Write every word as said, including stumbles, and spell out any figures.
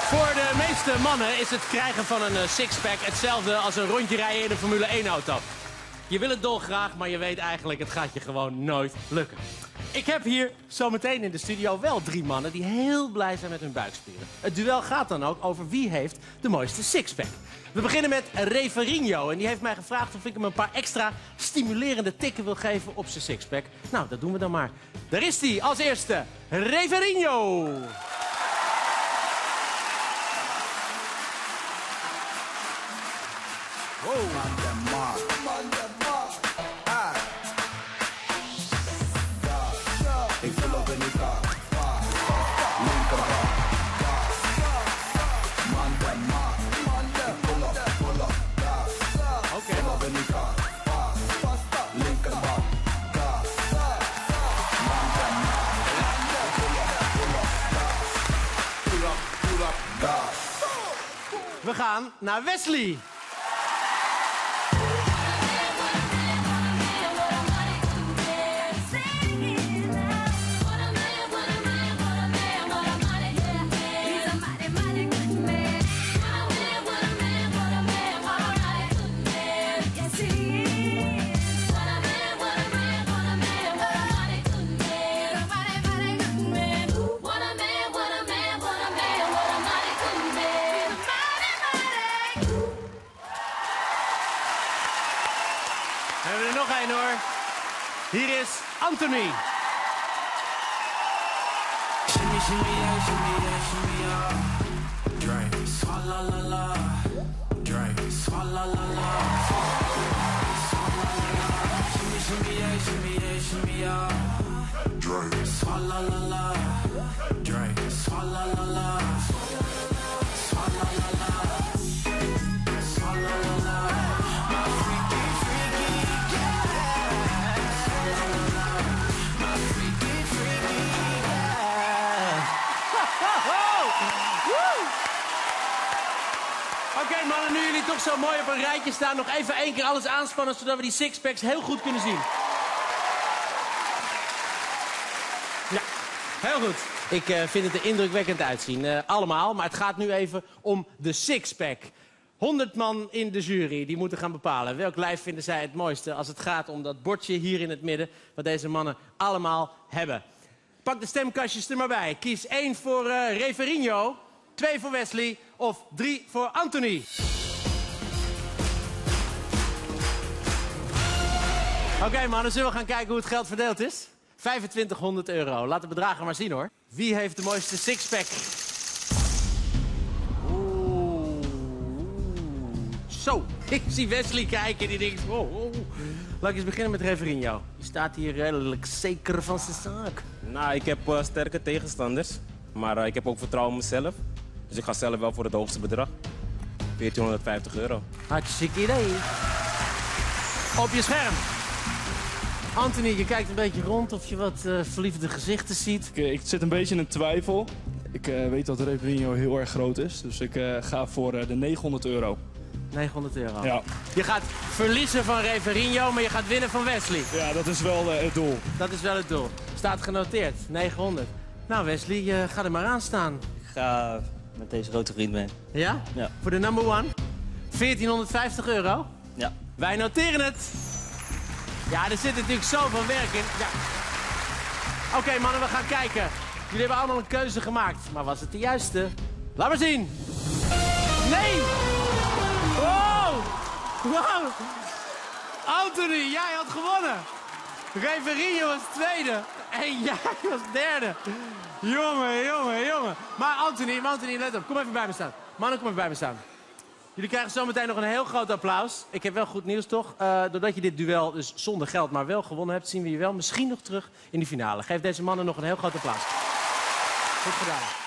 Voor de meeste mannen is het krijgen van een uh, sixpack hetzelfde als een rondje rijden in een Formule één auto. Je wil het dolgraag, maar je weet eigenlijk, het gaat je gewoon nooit lukken. Ik heb hier zometeen in de studio wel drie mannen die heel blij zijn met hun buikspieren. Het duel gaat dan ook over wie heeft de mooiste sixpack. We beginnen met Reverinho en die heeft mij gevraagd of ik hem een paar extra stimulerende tikken wil geven op zijn sixpack. Nou, dat doen we dan maar. Daar is hij, als eerste, Reverinho. Wow. Ik voel op in die kar. Linkerbak. Man de maat. Ik pull up, pull up, gas. Oké. Voel op in die kar. Linkerbak. Gas. Man de maat. Ik pull up, pull up, gas. Pull up, pull up, gas. We gaan naar Wesley. We hebben er nog één hoor. Hier is Anthony. Shimmy, shimmy, yeah, shimmy, yeah, shimmy, yeah. Drink, swalla la la. Drink, swalla la la. Swalla la la. Shimmy, shimmy, yeah, shimmy, yeah, shimmy, yeah. Drink, swalla la la. Drink, swalla la la. Swalla la la. Swalla la la. My freaky, freaky, yeah. Swalla la la. My freaky, freaky, yeah. Oké okay, mannen, nu jullie toch zo mooi op een rijtje staan, nog even één keer alles aanspannen, zodat we die sixpacks heel goed kunnen zien. Ja, heel goed. Ik uh, vind het er indrukwekkend uitzien. Uh, allemaal, maar het gaat nu even om de sixpack. honderd man in de jury, die moeten gaan bepalen welk lijf vinden zij het mooiste als het gaat om dat bordje hier in het midden, wat deze mannen allemaal hebben. Pak de stemkastjes er maar bij. Kies één voor uh, Reverinho, twee voor Wesley of drie voor Anthony. Oké okay, mannen, zullen we gaan kijken hoe het geld verdeeld is? vijfentwintighonderd euro. Laat de bedragen maar zien hoor. Wie heeft de mooiste sixpack? Oeh. Zo, ik zie Wesley kijken die denkt... Oh, oh. Laat ik eens beginnen met Reverinho. Die staat hier redelijk zeker van zijn zaak. Nou, ik heb uh, sterke tegenstanders. Maar uh, ik heb ook vertrouwen in mezelf. Dus ik ga zelf wel voor het hoogste bedrag. veertienhonderdvijftig euro. Hartstikke idee. Op je scherm. Anthony, je kijkt een beetje rond of je wat uh, verliefde gezichten ziet. Ik, ik zit een beetje in een twijfel. Ik uh, weet dat Reverinho heel erg groot is. Dus ik uh, ga voor uh, de negenhonderd euro. negenhonderd euro. Ja. Je gaat verliezen van Reverinho, maar je gaat winnen van Wesley. Ja, dat is wel uh, het doel. Dat is wel het doel. Staat genoteerd, negenhonderd. Nou Wesley, uh, ga er maar aan staan. Ik ga met deze grote vriend mee. Ja? Ja. Voor de number one? veertienhonderdvijftig euro? Ja. Wij noteren het. Ja, er zit natuurlijk zoveel werk in. Ja. Oké okay, mannen, we gaan kijken. Jullie hebben allemaal een keuze gemaakt. Maar was het de juiste? Laat maar zien. Nee! Wow! Wow! Anthony, jij had gewonnen. Reverinho was tweede. En jij was derde. Jongen, jongen, jongen. Maar Anthony, Anthony, let op. Kom even bij me staan. Mannen, kom even bij me staan. Jullie krijgen zometeen nog een heel groot applaus. Ik heb wel goed nieuws, toch? Uh, doordat je dit duel dus zonder geld maar wel gewonnen hebt, zien we je wel misschien nog terug in de finale. Geef deze mannen nog een heel groot applaus. Goed gedaan.